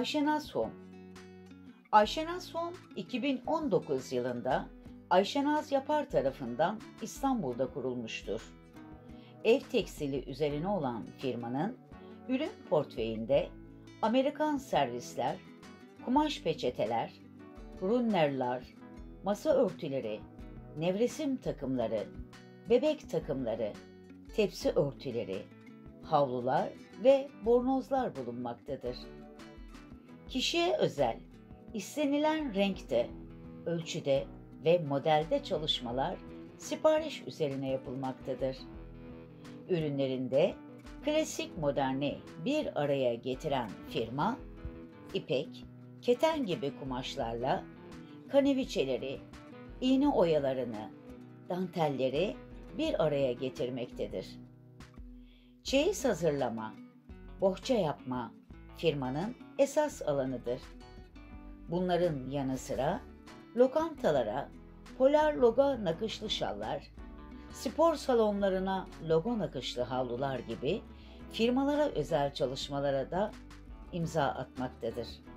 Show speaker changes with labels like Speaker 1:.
Speaker 1: Ayşenaz Home. Ayşenaz Home 2019 yılında Ayşenaz Yapar tarafından İstanbul'da kurulmuştur. Ev tekstili üzerine olan firmanın ürün portföyünde Amerikan servisler, kumaş peçeteler, runnerlar, masa örtüleri, nevresim takımları, bebek takımları, tepsi örtüleri, havlular ve bornozlar bulunmaktadır. Kişiye özel, istenilen renkte, ölçüde ve modelde çalışmalar sipariş üzerine yapılmaktadır. Ürünlerinde klasik moderni bir araya getiren firma, ipek, keten gibi kumaşlarla kaneviçeleri, iğne oyalarını, dantelleri bir araya getirmektedir. Çeyiz hazırlama, bohça yapma firmanın esas alanıdır. Bunların yanı sıra lokantalara polar logo nakışlı şallar, spor salonlarına logo nakışlı havlular gibi firmalara özel çalışmalara da imza atmaktadır.